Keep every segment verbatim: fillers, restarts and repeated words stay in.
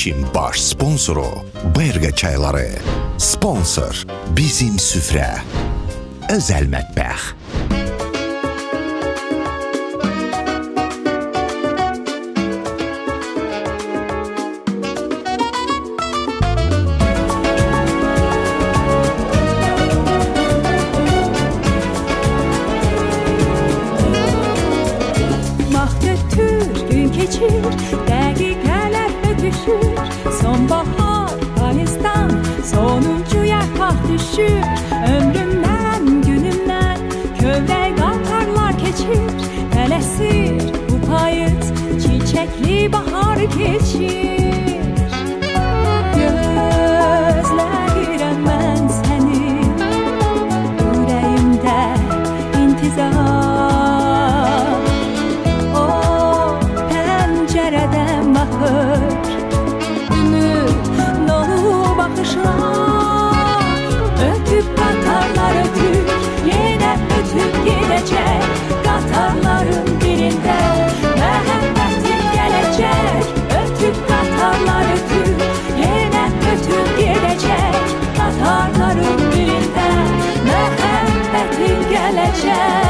verilişin baş sponsoru Berqa çayları. Sponsor Bizim Süfrə. Özəl mətbəx. Dəqiqələr ötüşür, sonbahar payızdan sonuncu yarpaq düşür. Ömrümdən, günümdən kövrək qatarlar keçir. Tələsir bu payız, çiçəkli bahar keçir. Gözləyirəm mən səni, ürəyimdə intizar. Ümid dolu baxışlar, ötüb qatarlar ötür, yenə ötüb gedəcək. Qatarların birində məhəbbətim gələcək. Ötüb qatarlar ötür, yenə ötüb gedəcək. Qatarların birində məhəbbətim gələcək.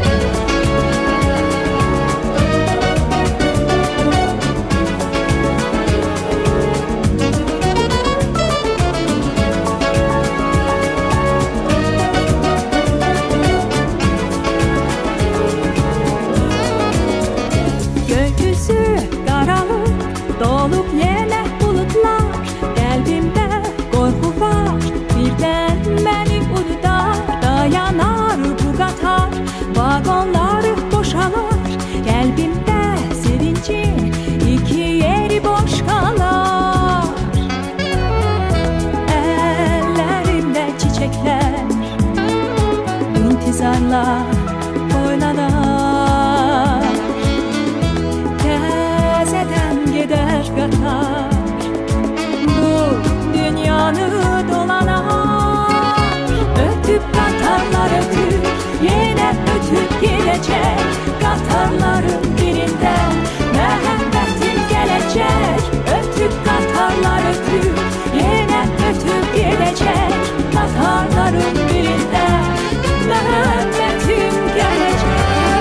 Vagonları boşalar, qəlbimdə sevincin iki yeri boş qalar. Əllərimdə çiçəklər, intizarla oynanar. Təzədən gedər qatar, bu dünyanı dolanar. Ötüb qatarlar ötür, yenə ötüb gedəcək. Qatarların birində məhəbbətim gələcək. Ötüb qatarlar ötür, yenə ötüb gedəcək. Qatarların birində məhəbbətim gələcək.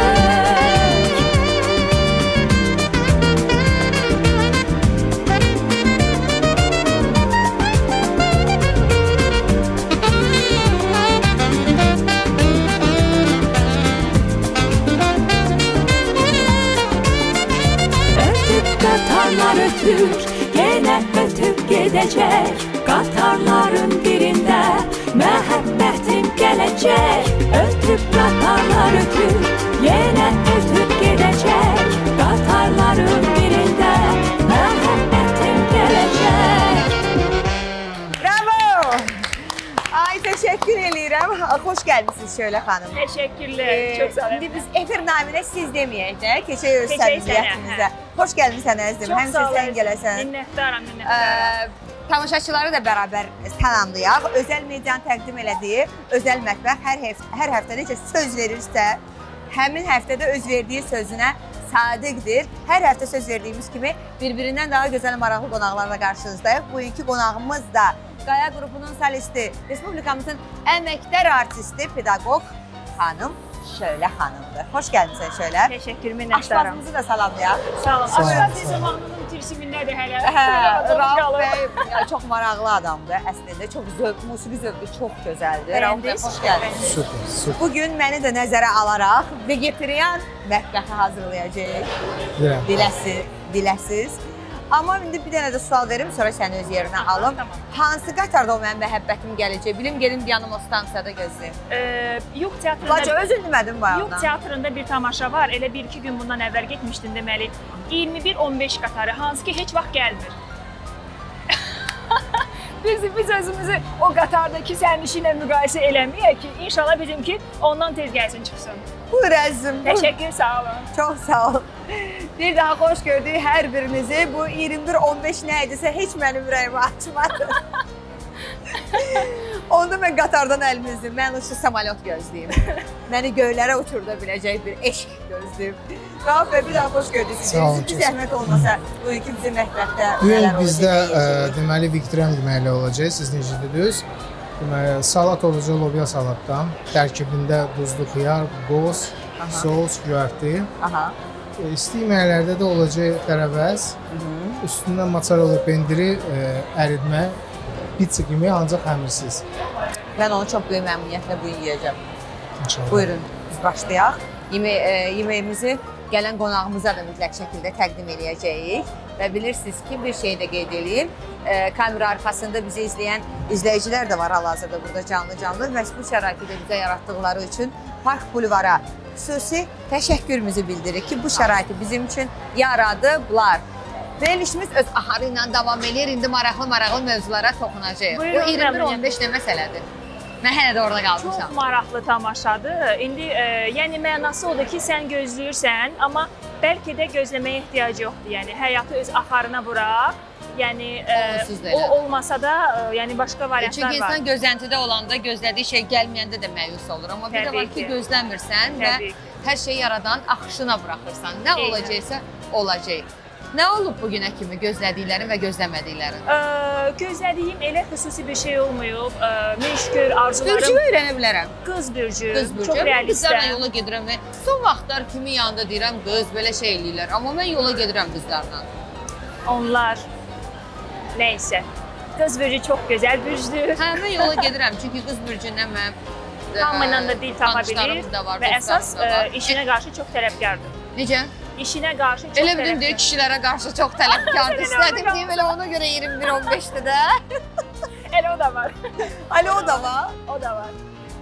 Qatarlar ötür, yenə ötüb gedəcək. Qatarların birində məhəbbətim gələcək. Ötüb qatarlar ötür, yenə ötüb gedəcək. Qatarların birində məhəbbətim gələcək. Bravo! Ay, təşəkkür eləyirəm. Xoş gəldiniz Şölə xanım. Təşəkkürlər, çox sağ olun. İndi biz efir naminə siz deməyək də, keçək öz səmimiyyətinizə. Xoş gəldin sən əzizim, həmçə sən gələsən. Minnətdaram, minnətdaram. Tamaşaçıları da bərabər salamlayaq. Özəl medianın təqdim elədiyi Özəl mətbəx hər həftə necə söz verirsə, həmin həftədə öz verdiyi sözünə sadiqdir. Hər həftə söz verdiyimiz kimi bir-birindən daha gözəl, maraqlı qonaqlarla qarşınızdayıq. Bugünkü qonağımız da Qaya qrupunun solisti, Respublikamızın əməkdar artisti, pedaqoq xanım Şölə xanımdır. Xoş gəlmişsən Şölə. Təşəkkür, minnətdaram. Aşbazımızı da salamlayaq. Sağ olun. Aşbaz zamanının tirsimindədir hələ. Rauf bəy çox maraqlı adamdır əslində. Çox zövq, musiqi zövqü çox gözəldir. Rauf bəy, xoş gəldiniz. Super, super. Bugün məni də nəzərə alaraq vegetarian mətbəxi hazırlayacaq. Biləsiz, biləsiz. Amma indi bir dənə də sual verim, sonra səni öz yerinə alım. Hansı qatarda o mənim məhəbbətim gələcək? Bilim, gedim yanım o stansiyada gözləyim. Yox, teatrında... Laca, özün demədim bu ayağına. Yox, teatrında bir tamaşa var. Elə bir-iki gün bundan əvvəl getmişdin deməli. iyirmi bir on beş qatarı, hansı ki heç vaxt gəlmir. Biz, biz özümüzü o qatardakı sərnişi ilə müqayisə eləməyək ki, inşallah bizimki ondan tez gəlsin, çıxsın. Buyur əzizim. Təşəkkür, sağ olun. Çox sağ olun. Bir daha xoş gördük hər birinizi. Bu iyirmi bir on beş nə idisə heç mənim ürəyimi açmadı. Onda mən qatardan əlimi üzüm, mən uçsuz samolyot gözləyim. Məni göylərə uçurda biləcək bir eşq gözləyim. Rauf bəy, bir daha xoş gördük sizi. Bir zəhmət olmasa, bugünkü bizim mətbəxdə nələr olacaq? Bizdə deməli viktorin deməklə olacaq, siz necə dediniz? Deməli, salat olacaq lobya salatdan. Tərkibində duzlu xiyar, qoz, sos, göyərti. İsti yeməklərdə də olacaq tərəvəz. Üstündən mozzarella pendiri əritmə, pizza kimi ancaq həmirsiz. Mən onu çox böyük məmnuniyyətlə bugün yiyəcəm. İnşallah. Buyurun, biz başlayaq. Yeməyimizi gələn qonağımıza da mütləq şəkildə təqdim edəcəyik. Və bilirsiniz ki, bir şey də qeyd edeyim. Kamera arxasında bizi izləyən izləyicilər də var hal-hazırda burada canlı-canlı. Və bu şəraiti də bizə yaratdıqları üçün Park Bulvara xüsusi təşəkkürümüzü bildiririk ki, bu şəraiti bizim üçün yaradıblar. Verilişimiz öz axarı ilə davam edir. İndi maraqlı-maraqlı mövzulara toxunacaq. Bu iyirmi bir on beş nə məsələdir? Mən hələ də orada qalmışam. Çox maraqlı tamaşadır. İndi e, yəni mənası odur ki, sən gözləyirsən, amma bəlkə də gözləməyə ehtiyac yoxdur. Yəni həyatı öz axarına bura. Yəni e, o olmasa da, e, yəni başqa variantlar var. Çünki insan gözləntidə olanda gözlədiyi şey gəlməyəndə də məyus olur. Amma bir də var ki, gözləmirsən və hər şeyi yaradan axışına buraxırsan. Nə olacaqsa olacaq. Nə olub bugünə kimi gözlədiklərin və gözləmədiklərin? Ee, gözlədiyim elə xüsusi bir şey olmayıb. Ee, Min şükür arzularım... Bürcü öyrənə bilərəm. Qız bürcü, qız bürcü. Çox realistəm. Qızlarla yola gedirəm və son vaxtlar kimin yanında deyirəm, qız belə şey eləyirlər. Amma mən yola gedirəm qızlarla. Onlar, neysə, qız bürcü çox gözəl bürcüdür. Hə, mən yola gedirəm, çünki qız bürcündən mən... Hamıyla da dil tapa bilir və əsas işinə qarşı çox tələbkardır. Necə? İşinə qarşı çox elə bildim deyir, kişilərə qarşı çox tələbkardır. İstədim deyim, elə ona görə iyirmi bir on beşdir də. Elə o da var. Elə o da var? O da var.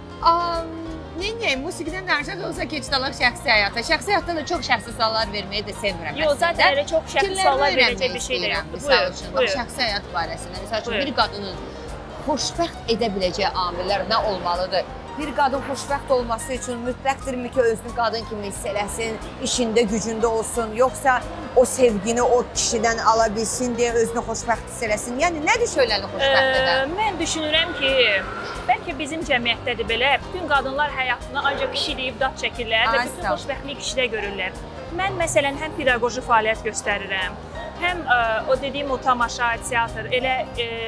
Neyim, musiqidən danışaq olsa keçdalaq şəxsi həyata. Şəxsi həyatdan da çox şəxsi suallar verməyi də sevmirəm. Yox, zaten elə çox şəxsi suallar verəcək bir şey də yoxdur. Misal üçün, bax, şəxsi həyat barəsində. Misal üçün, bir qadının xoşbəxt edə biləcəyi amillər nə olmalıdır? Bir qadın xoşbəxt olması üçün mütləqdirmi ki, özünü qadın kimi hiss eləsin, işində, gücündə olsun, yoxsa o sevgini o kişidən ala bilsin deyə özünü xoşbəxt hiss eləsin? Yəni, nədir şöyləni xoşbəxt edər? Mən düşünürəm ki, bəlkə bizim cəmiyyətdədir belə, bütün qadınlar həyatına ancaq kişi deyib dad çəkirlər və bütün xoşbəxtliyi kişidə görürlər. Mən, məsələn, həm pedaqoji fəaliyyət göstərirəm, həm o dediyim o tamaşa, teatr, elə...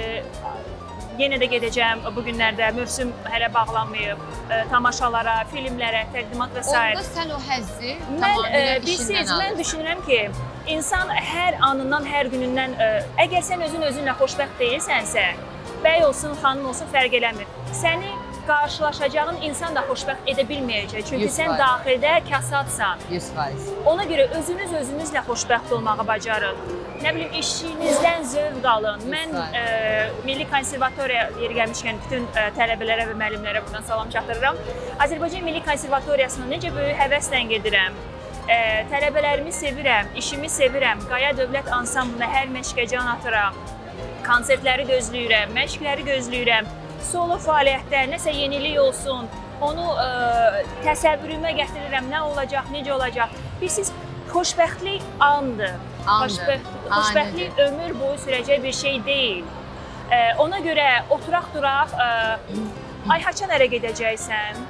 Yenə də gedəcəm bu günlərdə, mövsüm hələ bağlanmayıb, e, tamaşalara, filmlərə, təqdimat və s. Onda sən o həzzi tamamilə e, işindən alır. Mən düşünürəm ki, insan hər anından, hər günündən, e, əgər sən özün özünlə xoşbəxt deyilsənsə, bəy olsun, xanım olsun, fərq eləmir. Səni qarşılaşacağın insan da xoşbəxt edə bilməyəcək. Çünki sən daxildə kasadsan. yüz faiz. Ona görə özünüz özünüzlə xoşbəxt olmağı bacarın. Nə bilim, işinizdən zövq alın. Mən e, Milli Konservatoriya yeri gəlmişkən bütün e, tələbələrə və müəllimlərə buradan salam çatdırıram. Azərbaycan Milli Konservatoriyasına necə böyük həvəslə gedirəm. E, tələbələrimi sevirəm, işimi sevirəm. Qaya Dövlət Ansamblına hər məşqə can atıram. Konsertləri gözləyirəm, məşqləri gözləyirəm. Solo fəaliyyətlər, nəsə yenilik olsun. Onu e, təsəvvürümə gətirirəm, nə olacaq, necə olacaq. Bilirsiniz, xoşbəxtlik andır. Xoşbəxt, xoşbəxtlik ömür boyu sürəcək bir şey deyil. Ee, ona görə oturaq-duraq, e, ay haçan ərə gedəcəksən,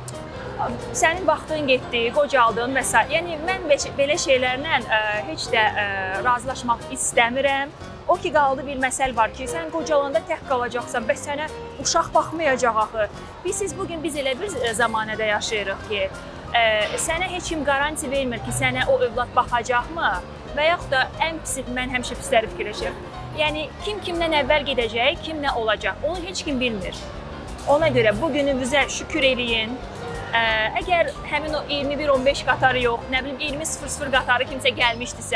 sənin vaxtın getdi, qocaldın və s. Yəni, mən belə şeylərlə e, heç də e, razılaşmaq istəmirəm. O ki, qaldı bir məsəl var ki, sən qocalanda tək qalacaqsan, bəs sənə uşaq baxmayacaq axı. Bilirsiniz, bugün biz elə bir zamanədə yaşayırıq ki, e, sənə heç kim qaranti vermir ki, sənə o övlad baxacaqmı? Və yaxud da ən pisi, mən həmişə pisləri fikirləşirəm. Yəni, kim kimdən əvvəl gedəcək, kim nə olacaq, onu heç kim bilmir. Ona görə bugünümüzə şükür eləyin. Əgər həmin o iyirmi bir on beş qatarı yox, nə bilim iyirmi sıfır sıfır qatarı kimsə gəlmişdisə,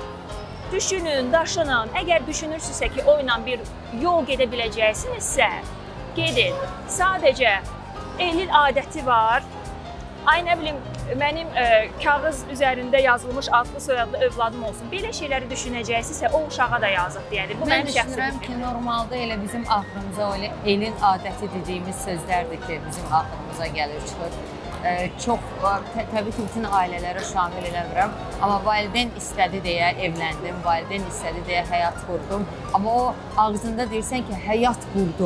düşünün, daşının. Əgər düşünürsünüzsə ki, o ilə bir yol gedə biləcəksinizsə, gedin. Sadəcə elin adəti var. Ay, nə bilim, mənim e, kağız üzərində yazılmış adlı soyadlı övladım olsun. Belə şeyləri düşünəcəksinizsə, o uşağa da yazıq deyədir. Bu mən düşünürəm ki, normalda elə bizim axırımıza elə elin adəti dediyimiz sözlərdir ki, bizim axırımıza gəlir, çıxır. E, çox, tə, təbii ki, bütün ailələrə şamil eləmirəm. Amma valideyn istədi deyə evləndim, valideyn istədi deyə həyat qurdum. Amma o ağzında deyirsən ki, həyat qurdum.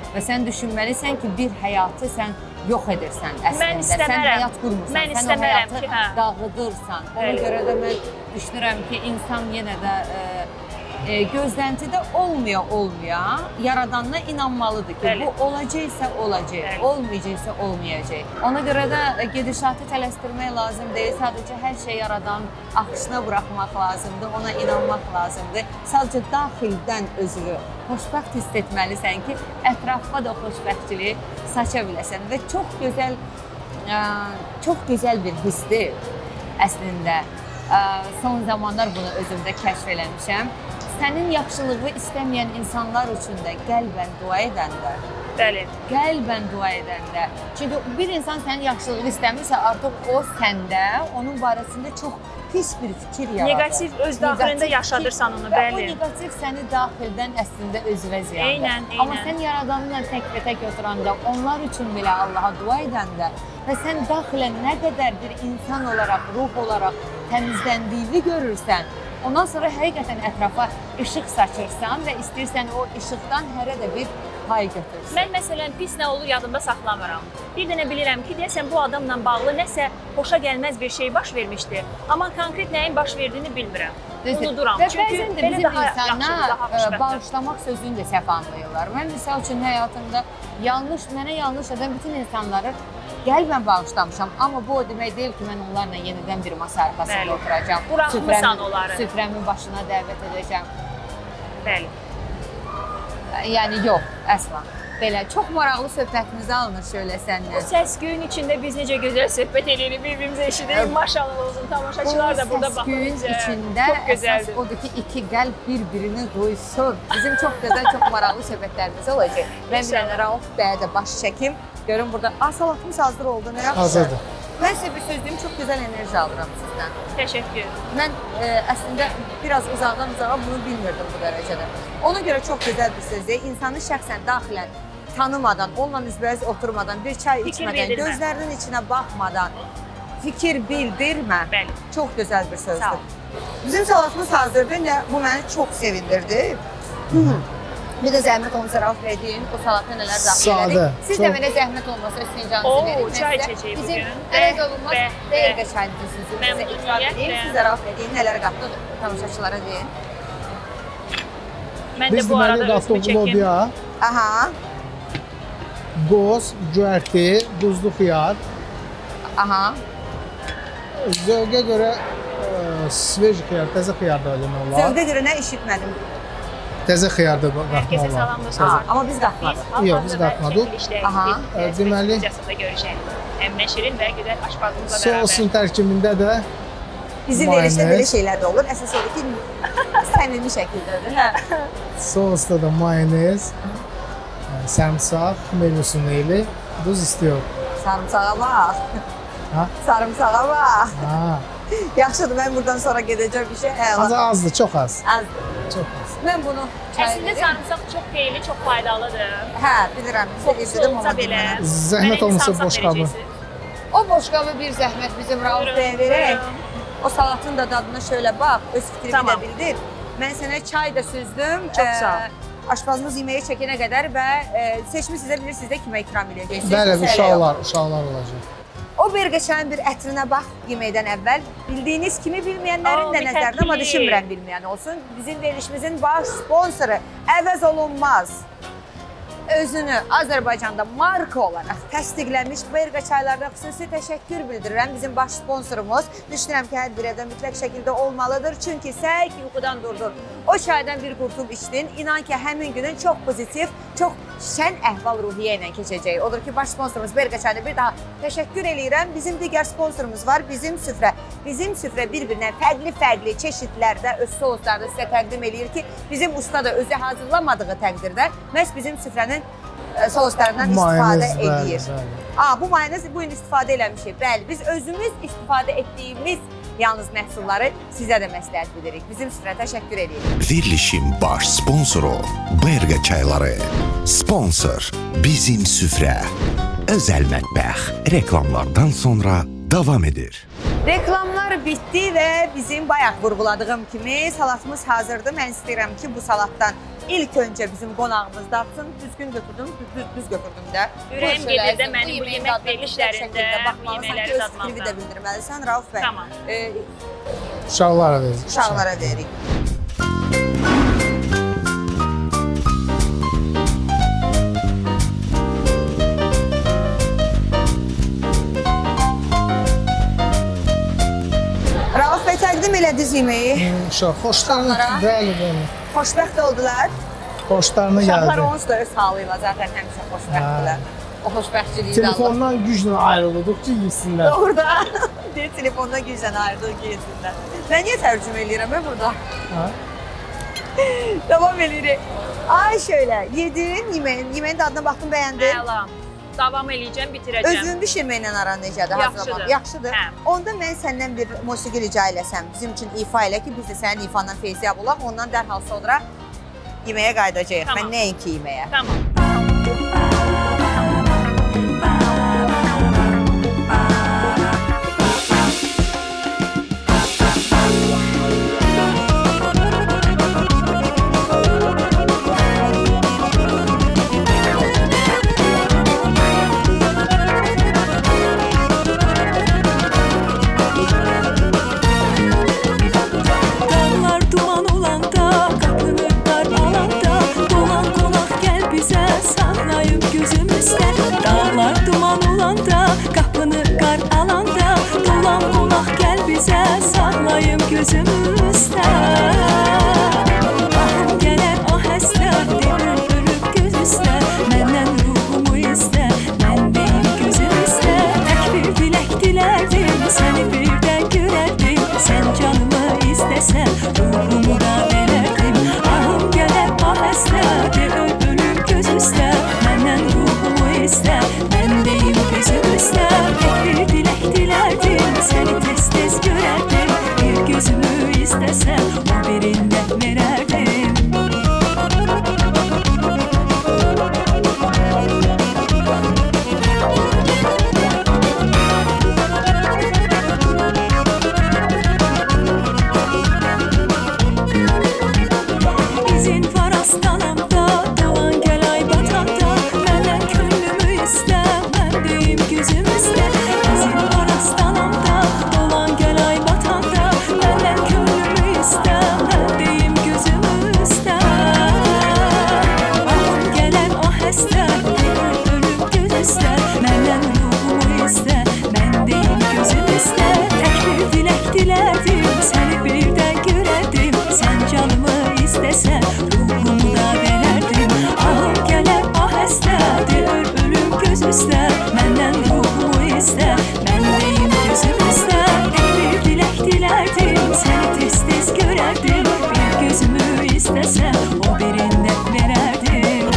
və sən düşünməlisən ki, bir həyatı sən yox edirsən əslində. Mən istəmərəm. Sən həyat qurmursan, mən sən o həyatı ki, hə. dağıdırsan. Ona Bəli. görə də mən düşünürəm ki, insan yenə də e, e, gözləntidə olmaya olmaya yaradanına inanmalıdır ki, Bəli. bu olacaqsa olacaq, Bəli. olmayacaqsa olmayacaq. Ona görə də gedişatı tələsdirmək lazım deyil, sadəcə hər şey yaradan axışına buraxmaq lazımdır, ona inanmaq lazımdır. Sadəcə daxildən özünü xoşbəxt hiss etməlisən ki, ətrafa da xoşbəxtçiliyi saça biləsən və çox gözəl, ə, çox gözəl bir hissdir əslində. Ə, son zamanlar bunu özümdə kəşf eləmişəm. Sənin yaxşılığı istəməyən insanlar üçün də qəlbən dua edəndə, Bəli. qəlbən dua edəndə. Çünki bir insan sənin yaxşılığı istəmirsə, artıq o səndə, onun barəsində çox pis bir fikir yaradır. Negativ öz daxilində yaşadırsan onu, və bəli. o negativ səni daxildən əslində özünə ziyandır. Eynən, eynən. Amma sən yaradanınla tək-və-tək oturanda, onlar üçün belə Allaha dua edəndə və sən daxilən nə qədər bir insan olaraq, ruh olaraq təmizləndiyini görürsən, ondan sonra həqiqətən ətrafa işıq saçırsan və istəyirsən o işıqdan hərə də bir pay götürsün. Mən məsələn pis nə olur yadımda saxlamıram. Bir dənə bilirəm ki, deyəsən bu adamla bağlı nəsə xoşa gəlməz bir şey baş vermişdi. Amma konkret nəyin baş verdiyini bilmirəm. Unuduram. Və Çünki bəzən də belə bizim daha insanlar yaxşıdır, daha xoşbəxtdir. bağışlamaq sözünü də səhv anlayırlar. Mən misal üçün həyatımda yanlış, mənə yanlış edən bütün insanları qəlbən bağışlamışam. Amma bu o demək deyil ki, mən onlarla yenidən bir masa arxasında oturacağam. Buraxmısan onları. Süfrəmin başına dəvət edəcəm. Bəli. Yəni yox, əsla. Belə çox maraqlı söhbətimizi alınır şöyle səninlə. Səs-küyün içində biz necə gözəl söhbət edirik, bir-birimizə eşidirik. Maşallah olsun, tamaşaçılar da burada baxır. Səs-küyün içində çox əsas odur ki, iki qəlb bir-birini duysun. Bizim çox gözəl, çox maraqlı söhbətlərimiz olacaq. Mən bir dənə Rauf bəyə də baş çəkim. Görün burada, a, salatımız hazır oldu, nə yaxşı. Hazırdır. Mən sizə bir söz deyim, çox gözəl enerji alıram sizdən. Təşəkkür. Mən e, əslində biraz uzaqdan uzağa bunu bilmirdim bu dərəcədə. Ona görə çox gözəl bir söz deyil. İnsanı şəxsən daxilən tanımadan, onunla üzbəüz oturmadan, bir çay Fikir içmədən, bildirmə. gözlərinin içinə baxmadan fikir bildirmə. Bəli. Çox gözəl bir sözdür. Sağ ol. Bizim salatımız hazırdır. Bu məni çox sevindirdi. Bir də zəhmət olmasa Rauf bəy deyin, o salatda nələr daxil elədik. Sadə, Siz çox- də mənə zəhmət olmasa öz fincanınızı Oo, verin. çay Mən sizə- içəcəyik Bizim bugün. ərəz olunmaz Bəh, bəh, dəqiqə bəh. çayını sizə Məmnuniyyətlə. itiraf edeyim. Siz də Rauf bəy deyin, nələr qatdıq tamaşaçılara deyin. Mən də Biz bu arada deməli özümü qatdıq çəkim. lobya, Aha, qoz, göyərti, duzlu xiyar. aha. Zövqə görə e, sveç xiyar, təzə xiyar da eləmək olar. Zövqə görə nə eşitmədim. Təzə xiyar da qatmaq Herkese olar. salam Aha, dostlar. amma biz qatmadıq. Yox, biz qatmadıq. Aha, e, deməli- Videosunda görüşək. Əminə Şirin və gözəl aşpazımızla bərabər. Sosun tərkibində də Bizim mayonez. verişdə belə şeylər də olur. Əsas odur ki, səmimi şəkildədir. Hə. sosda da mayonez, e, sərımsaq, meyvəsi neyli, duz istiyor. Sarımsağa bax. Ha? Sarımsağa bax. Ha. Yaxşıdır, mən buradan sonra gedəcəm işə. Az Əla. azdır, çox az. Azdır. Çox az. Mən bunu Əslində sarımsaq çox xeyirli, çox faydalıdır. Hə, bilirəm. Kokusu Evdə olsa belə. Zəhmət Mənə olmasa sarımsaq boş qabı. verəcəksiniz. O boşqabı bir zəhmət bizim Rauf Buyurun, bəyə verək. buyurun. O salatın da dadına şöyle bax, öz fikrini Tamam. də bildir. Mən sənə çay da süzdüm. Çox sağ ol. Ee, Aşpazımız yeməyə çəkənə qədər və e, seçimi sizə bilirsiniz də kimə ikram edəcəksiniz. Bəli, Məsələ yox. uşaqlar, uşaqlar olacaq. O bir qəşəng bir ətrinə bax yeməkdən əvvəl. Bildiyiniz kimi bilməyənlərin Aa, də nəzərində, amma mütəkkili. düşünmürəm bilməyən olsun. Bizim verilişimizin baş sponsoru əvəz olunmaz. Özünü Azərbaycanda marka olaraq təsdiqlənmiş Berqa çaylarına xüsusi təşəkkür bildirirəm. Bizim baş sponsorumuz. Düşünürəm ki, hər bir evdə mütləq şəkildə olmalıdır. Çünki səhər yuxudan durdun. O çaydan bir qurtum içdin. İnan ki, həmin günün çox pozitiv, çox şən əhval-ruhiyyə ilə keçəcək. Odur ki, baş sponsorumuz Berqa çayına bir daha təşəkkür eləyirəm. Bizim digər sponsorumuz var, Bizim Süfrə. Bizim Süfrə bir-birinə fərqli-fərqli çeşidlərdə öz souslarda sizə təqdim eləyir ki, bizim usta da özü hazırlamadığı təqdirdə məhz Bizim Süfrənin e, souslarından istifadə Mayonez, bəli, edir. bəli. Aa, bu mayonez bu gün istifadə eləmişik. Bəli, biz özümüz istifadə etdiyimiz yalnız məhsulları sizə də məsləhət bilirik. Bizim Süfrə təşəkkür edirik. Verilişin baş sponsoru Berqa çayları. Sponsor Bizim Süfrə. Özəl mətbəx reklamlardan sonra davam edir. Reklamlar bitdi və bizim bayaq vurğuladığım kimi salatımız hazırdır. Mən istəyirəm ki, bu salatdan ilk öncə bizim qonağımız datsın, düzgün götürdüm, düz, düz götürdüm də. Ürəyim gedir də mənim bu yemək verilişlərində bu yeməkləri dadmaqdan. Fikri də bildirməlisən, Rauf bəy. Tamam. E, Uşaqlara veririk. uşaqlara veririk. Rauf bəy təqdim elədiniz yeməyi. Uşaq, xoşlarına, bəli, bəli. Xoşbəxt oldular. Xoşlarına gəldi. Uşaqlar onsuz da öz halıyla zaten həmişə xoşbəxtdirlər. O xoşbəxtçiliyi də alır. Telefondan güclə ayrılırdıq ki, yesinlər. Doğru da. Deyir, telefondan güclə ayrılır ki, yesinlər. Mən niyə tərcümə eləyirəm mən burada? Ha? Davam eləyirik. Ay şöyle, yedin yeməyin, yeməyin dadına baxdın, bəyəndin. Əla. Davam eləyəcəm, bitirəcəm. Özün bişirməklə aran necədir? Yaxşıdır. Yaxşıdır. Hə. Onda mən səndən bir musiqi rica eləsəm, bizim üçün ifa elə ki, biz də sənin ifandan feyziyab olaq, ondan dərhal sonra yeməyə qaydacağıq. Tamam. Mən nəinki yeməyə. Tamam. Gözümüzdə ahım gələr o həsrətdir ölüb göz üstə məndən ruhumu istə mən deyim gözümüzdə tək bir dilək dilərdim səni bir də görərdim sən canımı istəsən ruhumu da verərdim ahım gələr o həsrətdir ölüb göz üstə məndən ruhumu istə mən deyim gözümüzdə tək bir dilək dilərdim səni tez-tez görərdim gözümü istəsən, o birində verərdim. İzin var astanamda, dolan gəl ay batanda, məndən könlümü istə, mən deyim gözüm istə. İzin var astanamda, dolan gəl ay batanda, məndən könlümü istə, mən deyim gözümü istə. Ahım gələn o həsrətdir, ölüb göz üstə, məndən ruhumu istə, mən deyim gözüm istə. Tək bir dilək dilərdim, səni bir də görərdim, sən canımı istəsən, ruhumu da verərdim. Ahım gələn o həsrətdir, ölüb göz üstə, məndən ruhumu istə, mən deyim gözüm istə. Tək bir dilək dilərdim, səni tez-tez görərdim, bir gözümü istəsən, o birində verərdim.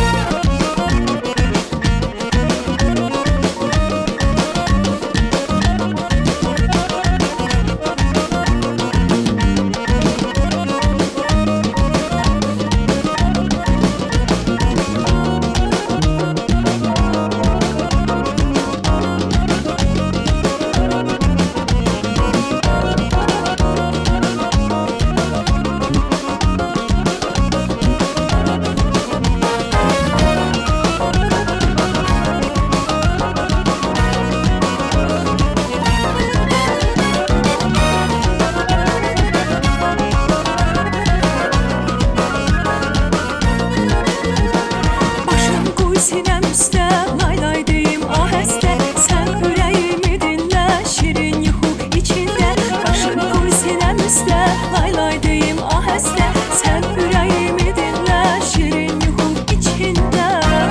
Sinəm üstə, lay lay deyim o həstə, sən ürəyimi dinlə, şirin yuxu içində. Başım qoy sinəm üstə, lay lay deyim o həstə, sən ürəyimi dinlə, şirin yuxu içində.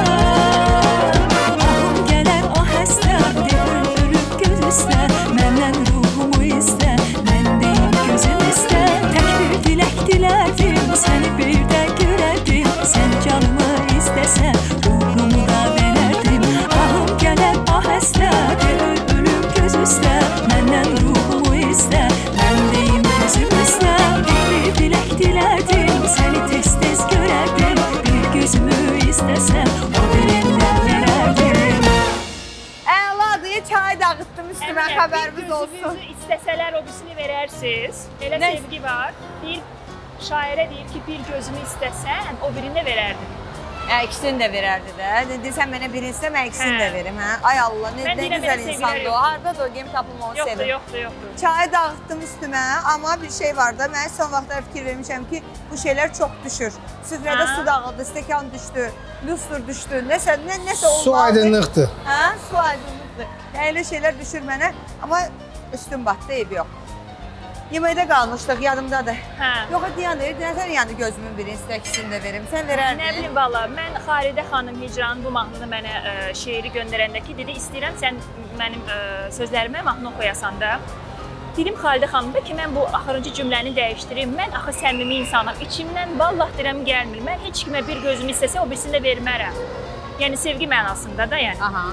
Ahım gələn o həsrətdir, ölüb göz üstə, məndən ruhumu istə, mən deyim gözüm istə. Tək bir dilək dilərdim, səni bir də görərdim, sən canımı istəsən, ruhumu da verərdim. Ahım gələn o həsrətdir, ölüb göz üstə, məndən ruhumu istə, mən deyim gözüm istə. Tək bir dilək dilərdim, səni tez-tez görərdim, bir gözümü istəsən, o birində verərdim. Əladır, çay dağıtdım üstümə, xəbərimiz olsun. Gözünüzü istəsələr o birisini verərsiniz. Elə Nə? sevgi var. Bir şairə deyir ki, bir gözümü istəsən, o birini də verərdin. Hə, ikisini də verərdi də. Dedi, sən mənə birini istə, mən ikisini də verim. Hə? Ay Allah, nə, nə güzel insandır o. Harada o, gem tapım onu sevim. Yoxdur, yoxdur, yoxdur. Çayı dağıtdım üstümə, amma bir şey var da, mən son vaxtda fikir vermişəm ki, bu şeylər çox düşür. Süfrədə su dağıldı, stəkan düşdü, lustur düşdü, nəsə, nə, nəsə olmalı. Su aydınlıqdır. Hə, su aydınlıqdır. Yəni, elə şeylər düşür mənə, amma üstüm batdı, eybi yox. Yeməkdə qalmışdıq, yadımdadır. Hə. Yox, deyəndə, sən yəni gözümün birini istə, ikisini də verim, sən verərdin. Nə bilim, valla, mən Xalidə xanım Hicranın bu mahnını mənə ə, şeiri göndərəndə ki, dedi, istəyirəm sən mənim ə, sözlərimə mahnı oxuyasan da. Dedim Xalidə xanım da ki, mən bu axırıncı cümləni dəyişdirim. Mən axı səmimi insanım, içimdən vallah deyirəm gəlmir. Mən heç kimə bir gözümü istəsə, o birisini də vermərəm. Yəni, sevgi mənasında da, yəni. Aha.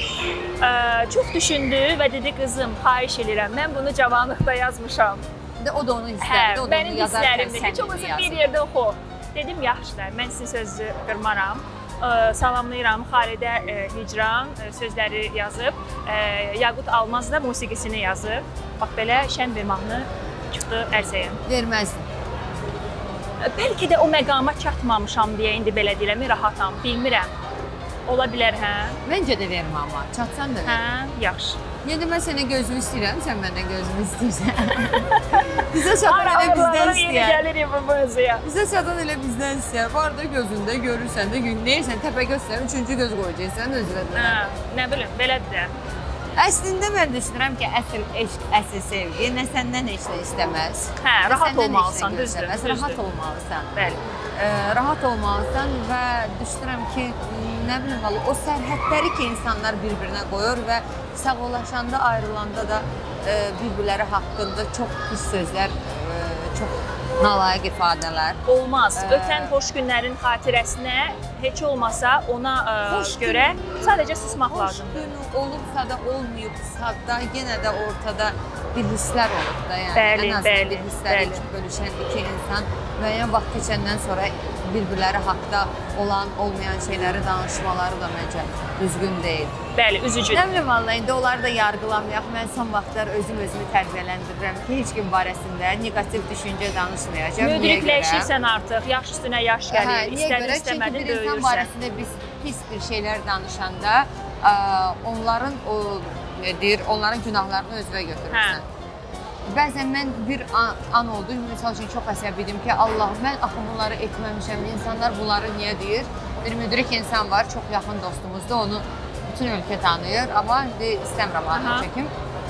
Ə, çox düşündü və dedi, qızım, xahiş edirəm, mən bunu cavanlıqda yazmışam. O da onu istərdi, o da onu yazarkən sən çox olsa bir yerdə oxu. Dedim, yaxşıdır, mən sizin sözü qırmaram. Ə, salamlayıram, Xalidə ə, Hicran ə, sözləri yazıb, ə, Yaqut Almaz da musiqisini yazıb. Bax, belə şən bir mahnı çıxdı ərsəyə. Verməzdim. Bəlkə də o məqama çatmamışam deyə indi belə deyirəm, rahatam, bilmirəm. Ola bilər, hə? Məncə də vermə amma, çatsan da ver. Hə, yaxşı. Yəni, mən sənə gözümü istəyirəm, sən məndən gözümü istəyirsən. Bizə çatan elə bizdən istəyər. Gəlirik bu mövzuya. Bizə çatan elə bizdən istəyər. Var da gözündə görürsən də, neysən, təpə gözsən, üçüncü göz qoyacaqsan özünə. Hə, nə bilim, belədir də. Əslində mən düşünürəm ki, əsl eşq, əsl sevgi nə səndən heç nə istəməz. Hə, rahat olmalısan, düzdür. Rahat olmalısan. Bəli. Rahat olmalısan və düşünürəm ki, nə bilim, o sərhədləri ki, insanlar bir-birinə qoyur və sağollaşanda, ayrılanda da bir-birləri haqqında çox pis sözlər, çox nalayiq ifadələr. Olmaz. Ötən xoş günlərin xatirəsinə heç olmasa ona görə sadəcə susmaq lazımdır. Xoş günü olubsa da, olmayıbsa da, yenə də ortada bir hisslər olub da, yəni. Bəli, bəli, bir hissləri bölüşən iki insan müəyyən vaxt keçəndən sonra bir-birləri haqda olan, olmayan şeyləri danışmaları da məncə düzgün deyil. Bəli, üzücüdür. Nə bilim, valla, indi onları da yargılamayaq. Mən son vaxtlar özüm-özümü tərbiyələndirirəm ki, heç gün barəsində negativ düşüncə danışmayacaq. Müdrikləşirsən artıq, yaş üstünə yaş gəlir, istədin, istəmədin böyürsən. Çünki bir insan barəsində pis bir şeylər danışanda onların, deyir, onların günahlarını özünə götürürsən. Bəzən mən bir an oldu, misal üçün çox əsəb idim ki, Allah, mən axı bunları etməmişəm, insanlar bunları niyə deyir? Bir müdrik insan var, çox yaxın dostumuzdur, onu bütün ölkə tanıyır, amma istəmirəm adını çəkim.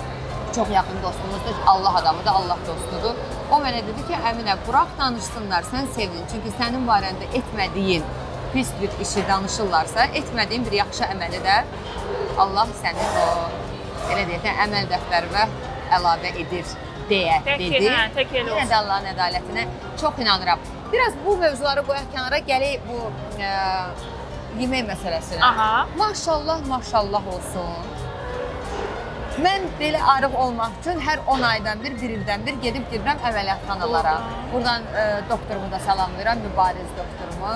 Çox yaxın dostumuzdur, Allah adamıdır, Allah dostudur. O mənə dedi ki, Əminə, burax danışsınlar, sən sevdin. Çünki sənin barəndə etmədiyin pis bir işi danışırlarsa, etmədiyin bir yaxşı əməli də Allah sənin o, elə deyək, əməl dəftərinə əlavə edir deyə dedi. Tək elə olsun. Yenə də Allahın ədalətinə çox inanıram. Biraz bu mövzuları qoyaq kənara, gələk bu yemək məsələsinə. Maşallah, maşallah olsun. Mən belə arıq olmaq üçün hər on aydan bir, bir ildən bir gedib gedirəm əməliyyatxanalara. Buradan doktorumu da salamlayıram, mübariz doktorumu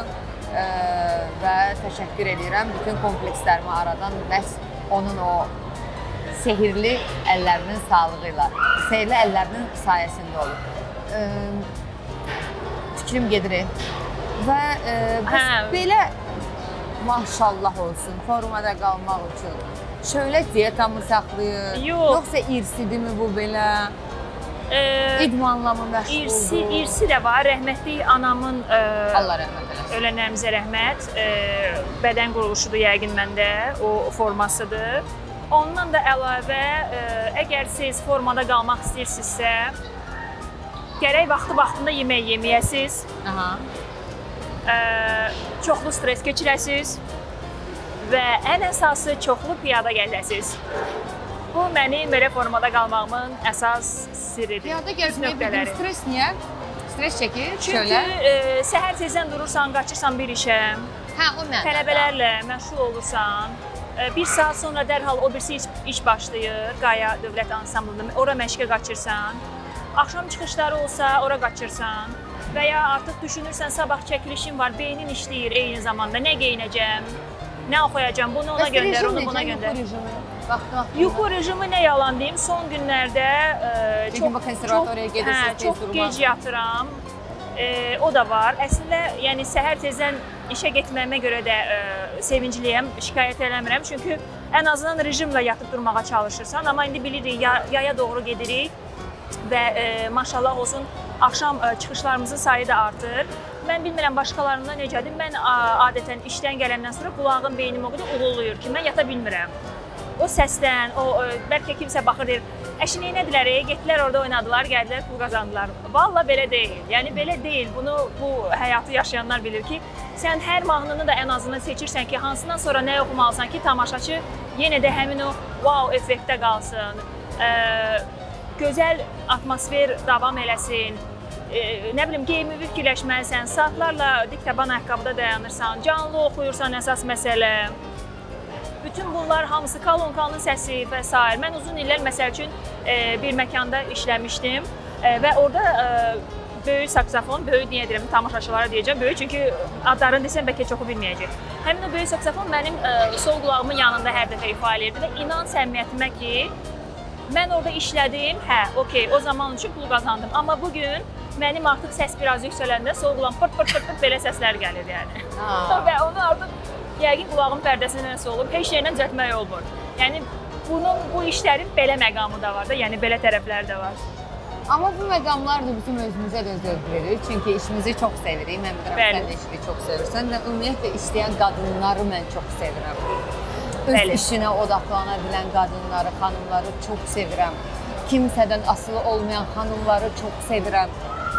və təşəkkür edirəm bütün komplekslərimi aradan məhz onun o sehirli əllərinin sağlığı ilə, sehirli əllərinin sayəsində olur. Fikrim gedir və belə maşallah olsun, formada qalmaq üçün şöyle diyetamı saxlayır, yoxsa irsidirmi bu belə? İdmanla mı məşğuldur? İrsi, irsi də var. Rəhmətli anamın Allah rəhmət eləsin. Ölənlərimizə rəhmət. Bədən quruluşudur yəqin məndə, o formasıdır. Ondan da əlavə, əgər siz formada qalmaq istəyirsinizsə, gərək vaxtı-vaxtında yemək yeməyəsiz, çoxlu stres keçirəsiz və ən əsası çoxlu piyada gəzəsiz. Bu, mənim belə formada qalmağımın əsas sirridir. Piyada gəzməyə bildim, stres niyə? Stres çəkir, şöyle. Çünki səhər tezdən durursan, qaçırsan bir işə, tələbələrlə məşğul olursan, bir saat sonra dərhal o birisi iş başlayır, Qaya Dövlət Ansamblında, ora məşqə qaçırsan, axşam çıxışları olsa, ora qaçırsan və ya artıq düşünürsən, sabah çəkilişim var, beynin işləyir eyni zamanda, nə geyinəcəm, nə oxuyacam, bunu ona göndər, onu buna göndər. Yuxu rejimi nə yalan deyim, son günlərdə çox gec yatıram, E, o da var. Əslində, yəni səhər tezdən işə getməyimə görə də e, sevincliyəm, şikayət eləmirəm. Çünki ən azından rejimlə yatıb durmağa çalışırsan. Amma indi bilirik, ya, yaya doğru gedirik və e, maşallah olsun, axşam e, çıxışlarımızın sayı da artır. Mən bilmirəm başqalarında necədir. Mən adətən işdən gələndən sonra qulağım, beynim o qədər uğuluyur ki, mən yata bilmirəm. O səsdən, o e, bəlkə kimsə baxır deyir, əşi neynədilər, e, getdilər orada oynadılar, gəldilər, pul qazandılar. Valla belə deyil. Yəni belə deyil. Bunu bu həyatı yaşayanlar bilir ki, sən hər mahnını da ən azından seçirsən ki, hansından sonra nə oxumalısan ki, tamaşaçı yenə də həmin o wow effektdə qalsın. E, gözəl atmosfer davam eləsin. E, nə bilim, geyimi fikirləşməlisən, saatlarla dik-taban ayaqqabıda dayanırsan, canlı oxuyursan əsas məsələ. Bütün bunlar hamısı kalonkanın səsi və s. Mən uzun illər məsəl üçün e, bir məkanda işləmişdim e, və orada e, böyük saksafon, böyük niyə deyirəm, tamaşaçılara deyəcəm, böyük çünki adlarını desəm bəlkə çoxu bilməyəcək. Həmin o böyük saksafon mənim e, sol qulağımın yanında hər dəfə ifa edirdi və inan səmimiyyətimə ki, mən orada işlədim, hə, okey, o zaman üçün pul qazandım. Amma bugün mənim artıq səs biraz yüksələndə sol qulağım pırt pırt pırt pırt belə səslər gəlir yəni. Və onu artıq yəqin qulağın pərdəsində nəsə olub, heç yerlə düzəltmək olmur. Yəni bunun, bu işlərin belə məqamı da var da, yəni belə tərəfləri də var. Amma bu məqamlar da bizim özümüzə də zövq verir. Çünki işimizi çox sevirik. Mən bilirəm, sən də işini çox sevirsən və ümumiyyətlə işləyən qadınları mən çox sevirəm. Öz Bəli. işinə odaqlana bilən qadınları, xanımları çox sevirəm. Kimsədən asılı olmayan xanımları çox sevirəm.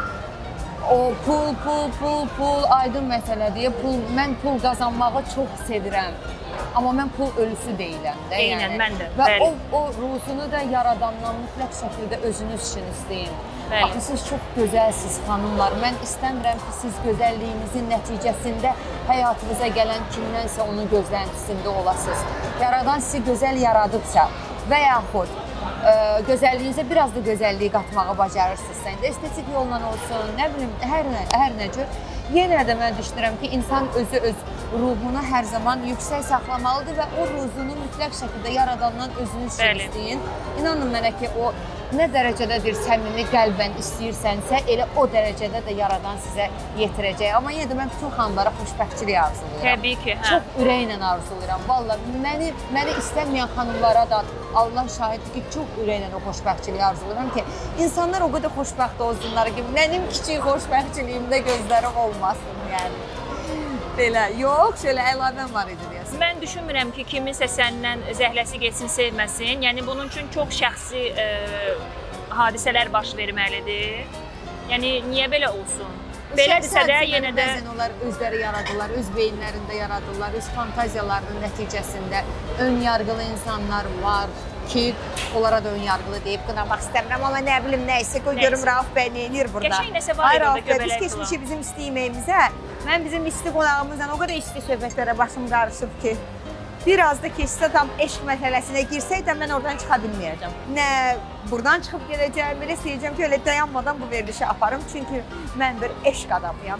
O pul, pul, pul, pul aydın məsələdir. Pul, mən pul qazanmağı çox sevirəm. Amma mən pul ölüsü deyiləm də. Eynən, yəni. Mən də. Və Bəli. o, o ruhunu da yaradandan mütləq şəkildə özünüz üçün istəyin. Bəli. Axı, siz çox gözəlsiniz xanımlar. Mən istəmirəm ki, siz gözəlliyinizin nəticəsində həyatınıza gələn kimdənsə onun gözləntisində olasınız. Yaradan sizi gözəl yaradıbsa və yaxud ə, gözəlliyinizə biraz da gözəlliyi qatmağı bacarırsınızsa, indi estetik yolla olsun, nə bilim, hər nə, hər nə cür. Yenə də mən düşünürəm ki, insan özü öz ruhunu hər zaman yüksək saxlamalıdır və o ruhunu mütləq şəkildə yaradandan özünüz üçün istəyin. İnanın mənə ki, o nə dərəcədə bir səmimi qəlbən istəyirsənsə, elə o dərəcədə də yaradan sizə yetirəcək. Amma yenə də mən bütün xanımlara xoşbəxtçilik arzulayıram. Təbii ki, hə. Çox ürəklə arzulayıram. Vallahi məni, məni istəməyən xanımlara da Allah şahiddir ki, çox ürəklə o xoşbəxtçiliyi arzulayıram ki, insanlar o qədər xoşbəxt olsunlar ki, mənim kiçik xoşbəxtçiliyimdə gözləri olmasın, yəni. Belə, yox, şöyle əlavəm var idi deyəsin. Mən düşünmürəm ki, kiminsə səndən zəhləsi geçsin, sevməsin. Yəni, bunun üçün çox şəxsi e, hadisələr baş verməlidir. Yəni, niyə belə olsun? Belədirsə də yenə də... Bəzən onlar özləri yaradırlar, öz beyinlərində yaradırlar, öz fantaziyalarının nəticəsində ön yargılı insanlar var ki, onlara da ön yargılı deyib qınamaq istəmirəm, amma nə bilim, nəysə, qoy görüm Rauf bəy nə eləyir burada. Qəşəng nəsə var idi orada göbələk qılan. Biz keçmişik bizim isti yeməyimizə, mən bizim isti qonağımızdan o qədər isti söhbətlərə başım qarışıb ki, biraz da keçsə tam eşq məsələsinə girsəydən mən oradan çıxa bilməyəcəm. Nə buradan çıxıb gedəcəm, belə istəyəcəm ki, elə dayanmadan bu verilişi aparım, çünki mən bir eşq adamıyam.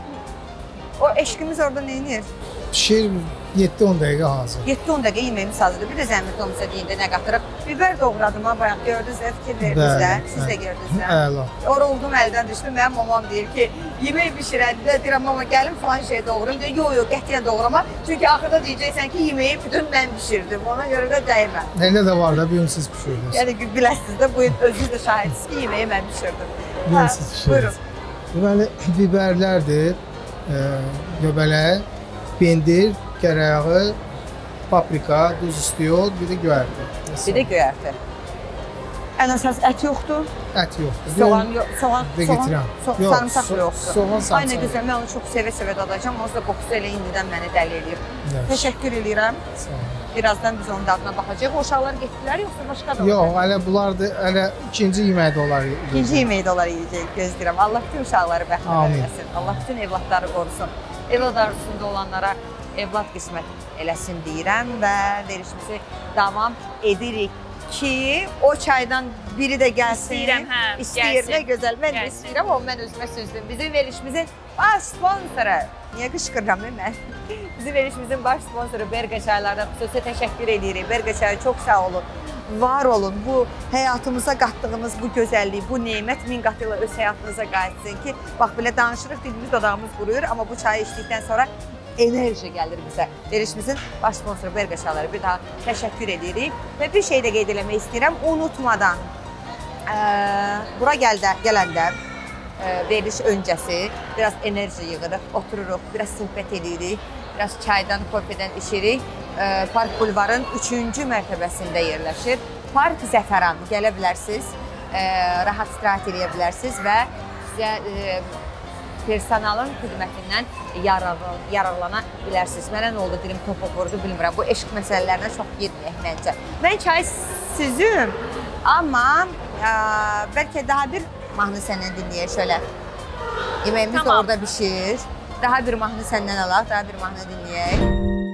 O eşqimiz orada neynir? Pişir yeddi on dəqiqə hazır. yeddi on dəqiqə yeməyimiz hazırdır. Bir də zəhmət olmasa deyində nə qatırıq. Biber doğradım ha, bayaq gördünüz də, fikir verdiniz də, siz də gördünüz də. Əla. Oruldum, əldən düşdüm, mənim mamam deyir ki, yemək bişirəndə deyirəm, mama gəlin falan şey doğrayım. Deyir, yox, yox, qətiyyən doğrama. Çünki axırda deyəcəksən ki, yeməyi bütün mən bişirdim, ona görə də dəymə. Elə də var da, bir gün siz pişirdiniz. Yəni, biləsiniz də, bu özünüz də şahidsiniz ki, yeməyi mən bişirdim. Bir gün siz pişirdiniz. Deməli, biberlərdir, göbələk, pendir, gərəyağı, paprika, duz istiyor, bir də göyərti. Bir də göyərti. Ən əsas ət yoxdur. Ət yoxdur. Soğan yox, soğan, vegetarian. soğan, sarımsaq yoxdur. Soğan, sarımsaq. Aynı gözəl, mən onu çox sevə-sevə dadacağam. Onsuz da qoxusu elə indidən məni dəli eləyir. Təşəkkür edirəm. Birazdan biz onun dadına baxacağıq. O uşaqlar getdilər, yoxsa başqa da olur? Yox, hələ bunlar da, hələ ikinci yemək də olar yiyəcək. İkinci yemək də olar yiyəcək, gözləyirəm. Allah bütün uşaqları bəxtəvər eləsin. Allah bütün evlatları qorusun. Evlad arzusunda olanlara evlad qismət eləsin deyirəm və verişimizi davam edirik ki, o çaydan biri də gəlsin. İstəyirəm, hə, İstəyir, nə gözəl. Mən də istəyirəm, amma mən özümə sözdüm. Bizim verişimizin baş sponsoru, niyə qışqırıram mən? Bizim verişimizin baş sponsoru Berqa çaylarına xüsusi təşəkkür edirik. Berqa çayı çox sağ olun. var olun. Bu həyatımıza qatdığımız bu gözəllik, bu nemət min qatı ilə öz həyatınıza qayıtsın ki, bax belə danışırıq, dilimiz dodağımız quruyur, amma bu çayı içdikdən sonra enerji gəlir bizə. Verilişimizin baş sponsoru Berqa Çayları bir daha təşəkkür edirik. Və bir şey də qeyd eləmək istəyirəm, unutmadan ə, bura gəldə, gələndə ə, veriliş öncəsi biraz enerji yığırıq, otururuq, biraz söhbət edirik, biraz çaydan, kofedən içirik. Ə, Park Bulvarın üçüncü mərtəbəsində yerləşir. Park Zəfəran, gələ bilərsiniz, ə, rahat istirahət edə bilərsiniz və sizə ə, personalın xidmətindən yararlana bilərsiniz. Mənə nə oldu, dilim topa vurdu, bilmirəm. Bu eşq məsələlərinə çox girməyək məncə. Mən çay süzüm, amma ə, bəlkə daha bir mahnı səndən dinləyək şöyle. Yeməyimiz tamam. Da orada pişir. Daha bir mahnı səndən alaq, daha bir mahnı dinləyək.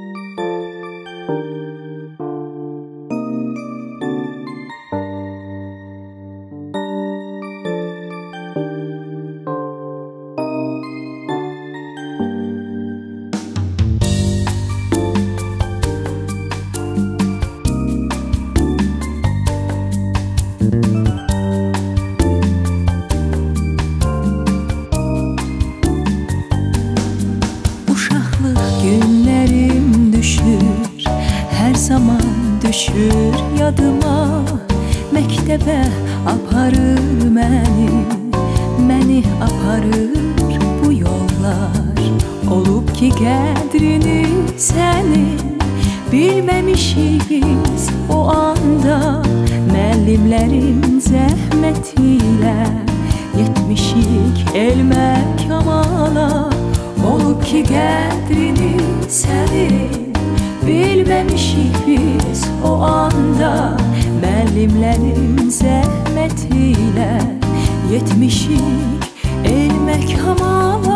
Yadıma məktəbə aparır məni, məni aparır bu yollar. Olub ki qədrini sənin bilməmişik biz o anda, müəllimlərin zəhmətilə yetmişik elmə kamala. Olub ki qədrini sənin bilməmişik biz o anda, müəllimlərin zəhmətilə yetmişik elmə kamala.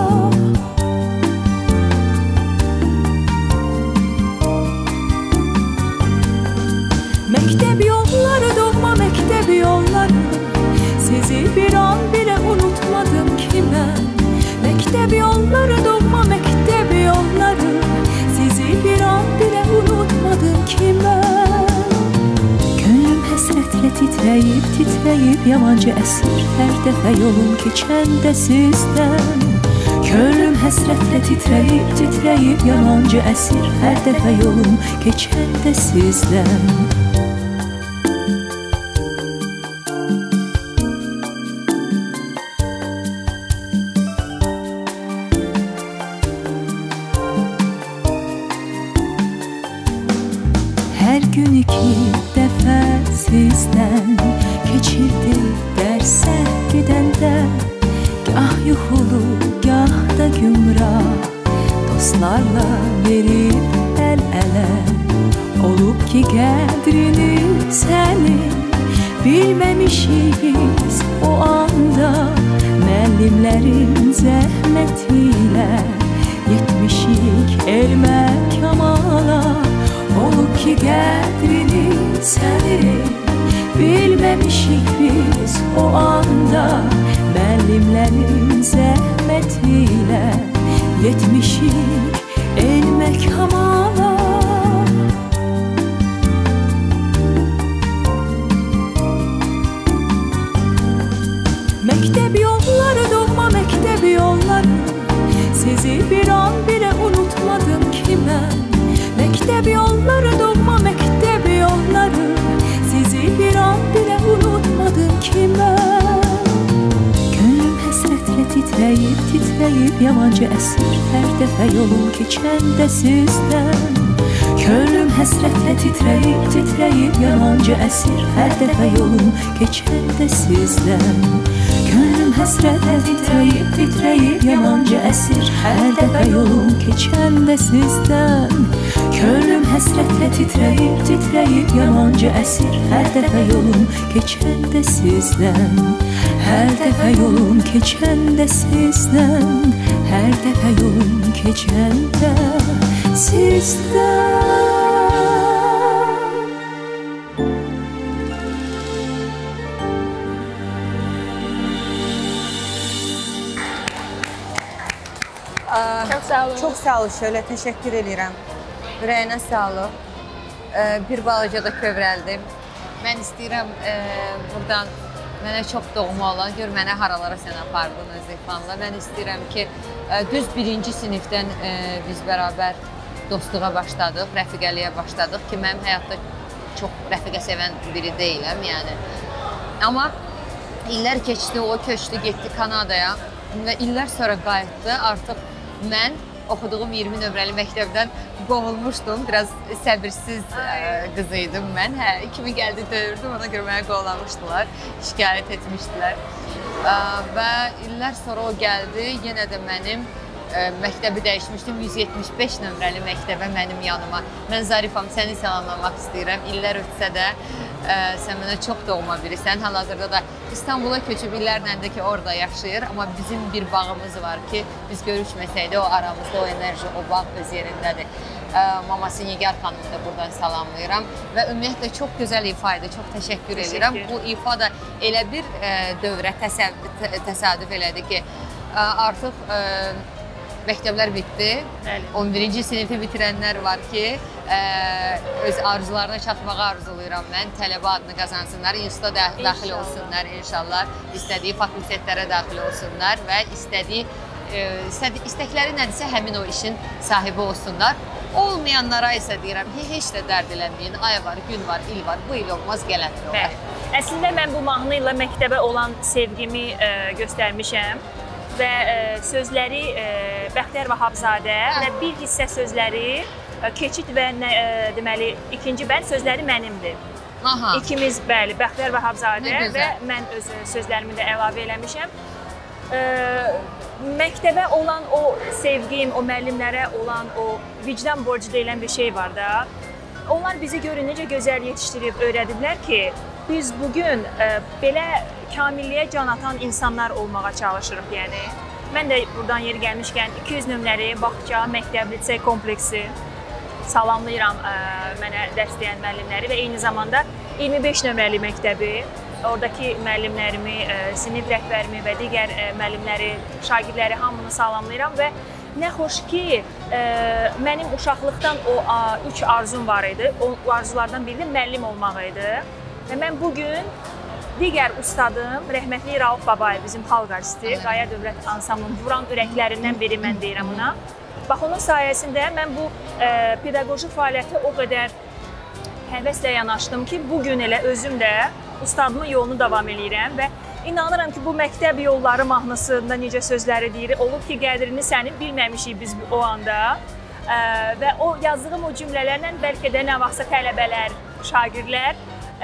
Məktəb yolları, doğma məktəb yolları, sizi bir an belə unutmadım ki mən. Məktəb yolları, doğma məktəb yolları, sizi bir an belə unutmadım ki mən. Könlüm həsrətlə titrəyib, titrəyib yamancı əsir hər dəfə yolum keçəndə sizdən. Könlüm həsrətlə titrəyib, titrəyib yamancı əsir hər dəfə yolum keçəndə sizdən. Hər gün iki dəfə sizdən keçirdi dərsə gedəndə, gah yuxulu, gah da gümrah dostlarla verib əl-ələ. Olub ki qədrini sənin bilməmişik biz o anda, müəllimlərin zəhmətilə yetmişik elmə kamala. Olub ki qədrini sənin bilməmişik biz o anda, müəllimlərin zəhmətilə yetmişik elmə kamala. Məktəb yolları, doğma məktəb yolları, sizi bir an belə unutmadım ki mən. Məktəb yolları, doğma məktəb yolları, sizi bir an belə unutmadım ki mən. Könlüm həsrətlə titrəyib, titrəyib yamancı əsir hər dəfə yolum keçəndə sizdən. Könlüm həsrətlə titrəyib, titrəyib yamancı əsir hər dəfə yolum keçəndə sizdən. Könlüm həsrətlə titrəyib, titrəyib yamancı əsir hər dəfə yolum keçəndə sizdən. Könlüm həsrətlə titrəyib, titrəyib yamancı əsir hər dəfə yolum keçəndə sizdən. Hər dəfə yolum keçəndə sizdən, hər dəfə yolum keçəndə sizdən. Çox sağ olun. Çox sağ olun, şöyle təşəkkür edirəm. Ürəyinə sağlıq. Bir balaca da kövrəldim. mən istəyirəm e, buradan mənə çox doğma olan, gör mənə haralara sən apardın Özəfanla. Mən istəyirəm ki, e, düz birinci sinifdən e, biz bərabər dostluğa başladıq, rəfiqəliyə başladıq ki, mənim həyatda çox rəfiqə sevən biri deyiləm, yəni. Amma illər keçdi, o köçdü, getdi Kanadaya və illər sonra qayıtdı. Artıq mən oxuduğum iyirmi nömrəli məktəbdən qovulmuşdum. Biraz səbirsiz qız idim mən. Hə, kimi gəldi döyürdüm, ona görə mənə qovlamışdılar, şikayət etmişdilər. Və illər sonra o gəldi, yenə də mənim məktəbi dəyişmişdim, yüz yetmiş beş nömrəli məktəbə mənim yanıma. Mən Zarifam, səni salamlamaq istəyirəm. İllər ötsə də sən mənə çox doğma birisən. Hal-hazırda da İstanbula köçüb illərlə də ki, orada yaşayır. Amma bizim bir bağımız var ki, biz görüşməsəydi o aramızda o enerji, o bağ öz yerindədir. Maması Nigar xanımı da buradan salamlayıram. Və ümumiyyətlə çox gözəl ifa idi, çox təşəkkür edirəm. Bu ifa da elə bir dövrə təsadüf elədi ki, artıq məktəblər bitdi. on birinci sinifi bitirənlər var ki, öz arzularına çatmağı arzulayıram mən. Tələbə adını qazansınlar, instituta daxil olsunlar inşallah. İstədiyi fakültetlərə daxil olsunlar və istədiyi, istəkləri nədirsə həmin o işin sahibi olsunlar. Olmayanlara isə deyirəm ki, heç də dərd eləməyin. Ay var, gün var, il var, bu il olmaz, gələtdir olar. Əslində mən bu mahnı ilə məktəbə olan sevgimi göstərmişəm. Və sözləri Bəxtiyar Vahabzadə və bir hissə sözləri Keçid və deməli ikinci bənd sözləri mənimdir. Aha. İkimiz, bəli, Bəxtiyar Vahabzadə və mən öz sözlərimi də əlavə eləmişəm. Məktəbə olan o sevgim, o müəllimlərə olan o vicdan borcu deyilən bir şey var da. Onlar bizi görün necə gözəl yetişdirib öyrədiblər ki, biz bugün belə kamilliyə can atan insanlar olmağa çalışırıq, yəni. Mən də buradan yeri gəlmişkən iki yüz nömrəli Bağça Məktəb Lisey kompleksi salamlayıram mənə dərs deyən müəllimləri və eyni zamanda iyirmi beş nömrəli məktəbi, oradakı müəllimlərimi, sinif rəhbərimi və digər müəllimləri, şagirdləri hamını salamlayıram və nə xoş ki, mənim uşaqlıqdan o üç arzum var idi. O arzulardan biri də müəllim olmaq idi. Və mən bugün digər ustadım, rəhmətli Rauf Babayev, bizim xalq artisti, Qaya Dövlət Ansamblının vuran ürəklərindən biri mən deyirəm ona. Bax, onun sayəsində mən bu pedaqoji fəaliyyətə o qədər həvəslə yanaşdım ki, bugün elə özüm də ustadımın yolunu davam edirəm və inanıram ki, bu məktəb yolları mahnısında necə sözləri deyir, olub ki, qədrini səni bilməmişik biz o anda və o yazdığım o cümlələrlə bəlkə də nə vaxtsa tələbələr, şagirdlər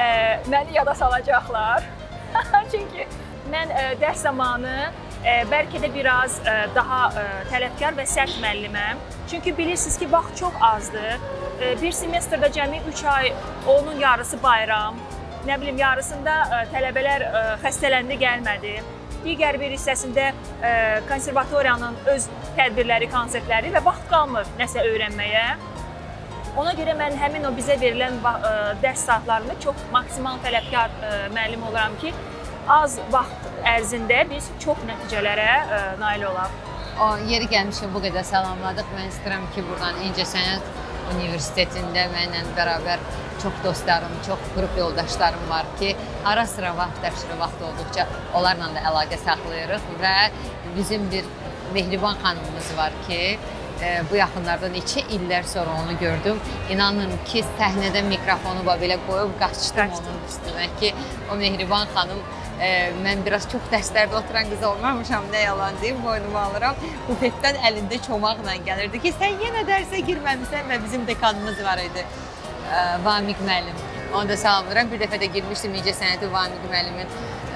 məni yada salacaqlar. Çünki mən dərs zamanı bəlkə də biraz daha tələbkar və sərt müəlliməm. Çünki bilirsiniz ki, vaxt çox azdır. Bir semestrda cəmi üç ay, onun yarısı bayram. Nə bilim, yarısında tələbələr xəstələndi, gəlmədi. Digər bir hissəsində konservatoriyanın öz tədbirləri, konsertləri və vaxt qalmır nəsə öyrənməyə. Ona görə mən həmin o bizə verilən dərs saatlarında çox maksimal tələbkar müəllim olaram ki, az vaxt ərzində biz çox nəticələrə nail olaq. O, yeri gəlmişkən bu qədər salamladıq. Mən istəyirəm ki, buradan İncəsənət Universitetində mənlə bərabər çox dostlarım, çox qrup yoldaşlarım var ki, ara sıra vaxt, dərsli vaxt olduqca onlarla da əlaqə saxlayırıq və bizim bir Mehriban xanımımız var ki, bu yaxınlarda neçə illər sonra onu gördüm. İnanın ki, səhnədə mikrofonu belə qoyub qaçdım onun üstünə ki, o Mehriban xanım, mən biraz çox dərslərdə oturan qız olmamışam, nə yalan deyim, boynuma alıram. Bufetdən əlində çomaqla gəlirdi ki, sən yenə dərsə girməmisən və bizim dekanımız var idi, Vamiq müəllim. Onu da salamlayıram. Bir dəfə də girmişdim İncəsənəti Vamiq müəllimin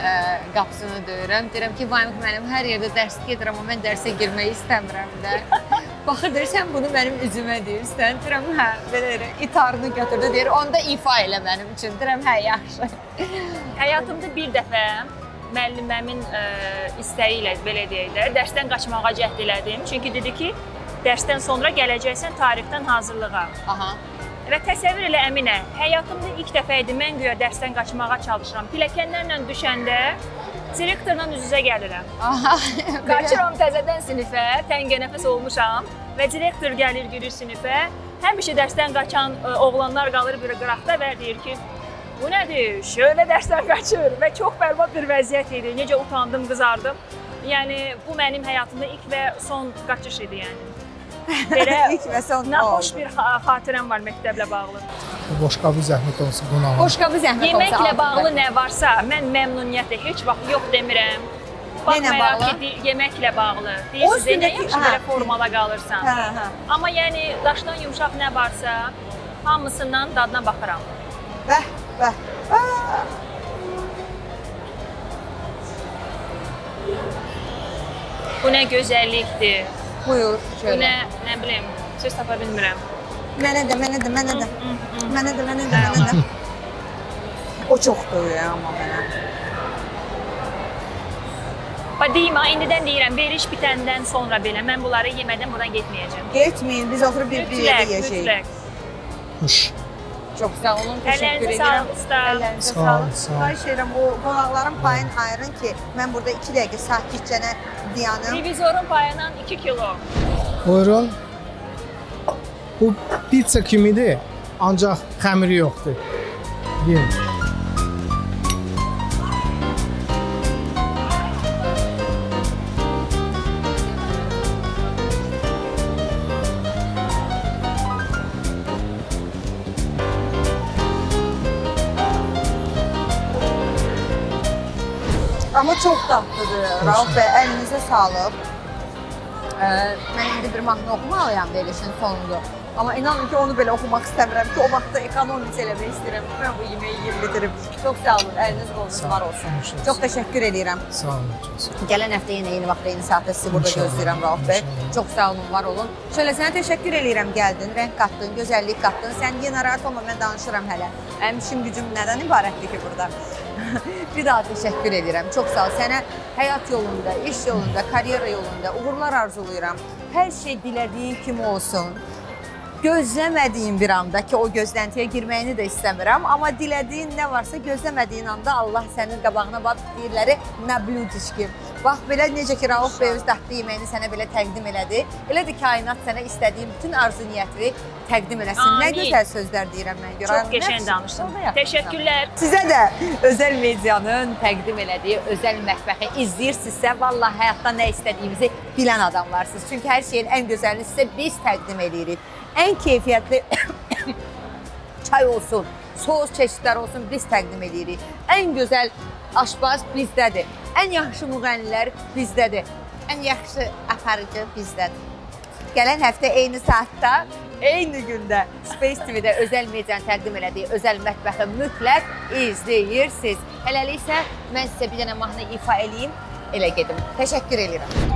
qapısını döyürəm. Deyirəm ki, Vamiq müəllim hər yerdə dərs gedir, amma mən dərsə girməyi istəmirəm də. Baxır, deyir, sən bunu mənim üzümə deyirsən. Deyirəm, hə, belə itarını götürdü, deyir, onda ifa elə mənim üçün. Deyirəm, hə, yaxşı. Həyatımda bir dəfə müəlliməmin istəyi ilə, belə deyək də, dərsdən qaçmağa cəhd elədim. Çünki dedi ki, dərsdən sonra gələcəksən tarixdən hazırlığa. Aha. Və təsəvvür elə Əminə, həyatımda ilk dəfə idi, mən güya dərsdən qaçmağa çalışıram. Piləkənlərlə düşəndə direktorla üz-üzə gəlirəm. Qaçıram təzədən sinifə, təngə nəfəs olmuşam və direktor gəlir, girir sinifə. Həmişə dərsdən qaçan oğlanlar qalır bir qıraqda və deyir ki, bu nədir? Şöyle dərslər qaçır və çox bərbad bir vəziyyət idi. Necə utandım, qızardım. Yəni, bu mənim həyatımda ilk və son qaçış idi, yəni. Belə İlk və son naxoş bir xatirəm var məktəblə bağlı. Boşqabı zəhmət olsun qonağına. Boşqabı zəhmət olsun. Yeməklə bağlı nə varsa, mən məmnuniyyətlə heç vaxt yox demirəm. Baxmayaraq ki, yeməklə bağlı. Deyirsiniz, nə yaxşı belə formada qalırsan. Hə, hə. Amma yəni, daşdan yumuşaq nə varsa, hamısından dadına baxıram. Bəh, bəh. Bu nə gözəllikdir. Buyur, Bu şöyle. nə, nə bilim, söz tapa bilmirəm. Mənə də, mənə də, mənə də. Mənə də, mənə də, mənə də. O çox döyüyor amma mənə. Deyim, indidən deyirəm, veriş bitəndən sonra belə mən bunları yemədən buradan getməyəcəm. Getməyin, biz oturub bir bir yerdə yiyəcəyik. Mütləq, Xoş. Çox sağ olun, təşəkkür Əllərinizə edirəm. sağlıq usta. Əllərinizə Sağ ol, sağlıq. sağ ol. Xahiş edirəm, o qonaqların payını ayırın ki, mən burada iki dəqiqə sakitcənə dayanım. Televizorun payından iki kilo. Buyurun. Bu pizza kimidir, ancaq xəmiri yoxdur. Yiyin. Amma çox dadlıdır. Rauf bəy, əlinizə sağlıq. Mən indi bir mahnı oxumalıyam verilişin sonunda. Amma inanın ki, onu belə oxumaq istəmirəm ki, o vaxtda ekonomik eləmək istəyirəm. Mən bu yeməyi yiyib bitirib. Çox sağ olun, əliniz qolunuz var olsun. Çox təşəkkür edirəm. Sağ olun. Gələn həftə yenə eyni vaxtda, eyni saatda sizi burada gözləyirəm Rauf bəy. Çox sağ olun, var olun. Şöyle sənə təşəkkür edirəm, gəldin, rənq qatdın, gözəllik qatdın. Sən yenə narahat olma, mən danışıram hələ. Mənim işim gücüm nədən ibarətdir ki burada? Bir daha təşəkkür edirəm. Çox sağ ol. Sənə həyat yolunda, iş yolunda, karyera yolunda uğurlar arzulayıram. Hər şey dilədiyin kimi olsun. Gözləmədiyin bir anda ki, o gözləntiyə girməyini də istəmirəm. Amma dilədiyin nə varsa gözləmədiyin anda Allah sənin qabağına bax deyirləri nəbludişki. Bax, belə necə ki, Rauf bəy öz dadlı yeməyini sənə belə təqdim elədi. Elə də kainat sənə istədiyin bütün arzu niyyətini təqdim eləsin. Nə gözəl sözlər deyirəm mən görə. Çox qəşəng danışdın. Təşəkkürlər. Sizə də Özəl Medianın təqdim elədiyi özəl mətbəxi izləyirsinizsə, vallahi həyatda nə istədiyimizi bilən adamlarsınız. Çünki hər şeyin ən gözəlini sizə biz təqdim edirik. Ən keyfiyyətli çay olsun, sos çeşidləri olsun, biz təqdim edirik. Ən gözəl aşbaz bizdədir. Ən yaxşı müğənnilər bizdədir. Ən yaxşı aparıcı bizdədir. Gələn həftə eyni saatda, eyni gündə Space T V-də Özəl Medianın təqdim elədiyi özəl mətbəxi mütləq izləyirsiniz. Hələlik isə mən sizə bir dənə mahnı ifa eləyim, elə gedim. Təşəkkür edirəm.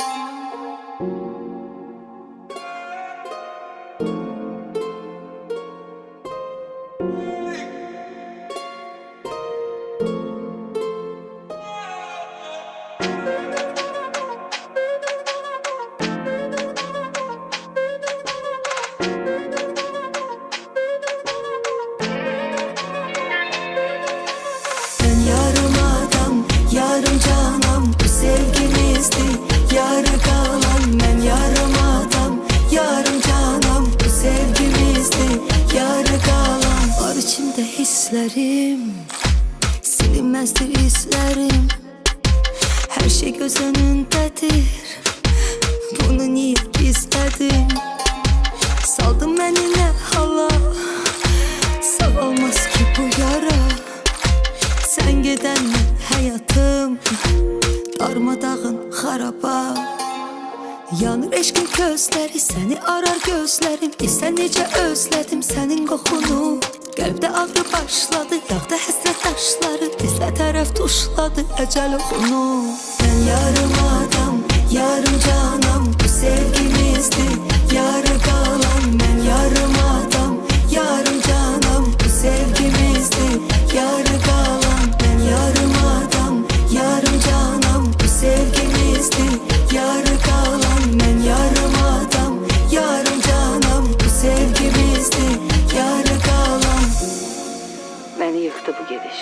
Silinməzdir izlərim, hər şey göz önündədir. Bunu niyə gizlədim? Saldın məni nə hala, sağalmaz ki bu yara. Sən gedənlə həyatım darmadağın xaraba. Yanır eşqin közləri, səni arar gözlərim. İsən necə özlədim sənin qoxunu. Qəlbdə ağrı başladı, dağda həsrət daşları. Bizə tərəf tuşladı əcəl oxunu. Mən yarım adam, yarım canam, bu sevgimizdir yarı qalan. Mən yarım adam, yarım canam, bu sevgimizdir yarı qalan. Mən yarım adam, yarım canam, bu sevgimizdir yarı qalan. Mən yarım adam, yarım canam, bu sevgimizdir yarı qalan. Məni yıxdı bu gediş,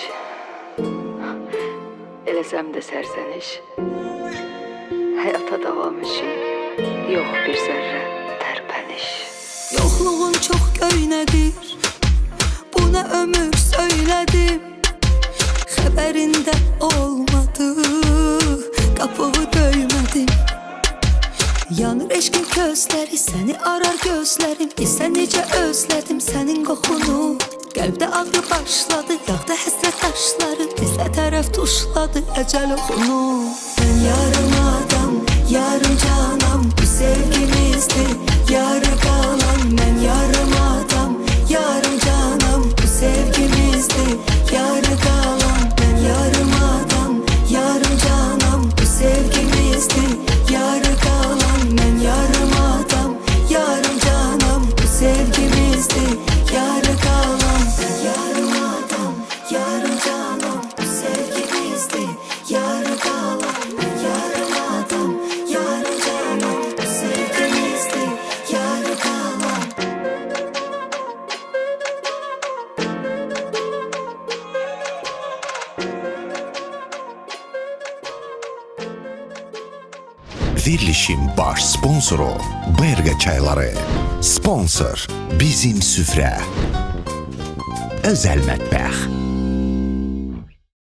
eləsəm də sərsəniş. Həyata davam üçün yox bir zərrə tərpəniş. Yoxluğun çox göynədir, bu ona ömür söylədim, xəbərində olmadı, qapığı döymədim. Yanır eşqin közləri, səni arar gözlərim, bilsən necə özlədim sənin qoxunu. Qəlbdə ağrı başladı, yağda həsrət daşları, bizə tərəf tuşladı əcəl oxunu. Mən yarım adam, yarım canam, bu sevgimizdir yarı qalan. Mən yarım adam, yarım canam, bu sevgimizdir yarı qalan. Mən yarım adam, yarım canam, bu sevgimizdir yarı qalan. Mən yarım adam, yarım canam, bu sevgimizdir yarı qalan. Yarım adam, yarım canam, bu sevgimizdir yarı qalan. Yarım adam, yarım canam, bu sevgimizdir yarı qalan. Verilişin baş sponsoru Berqa çayları. Sponsor bizim süfrə. Özəl mətbəx.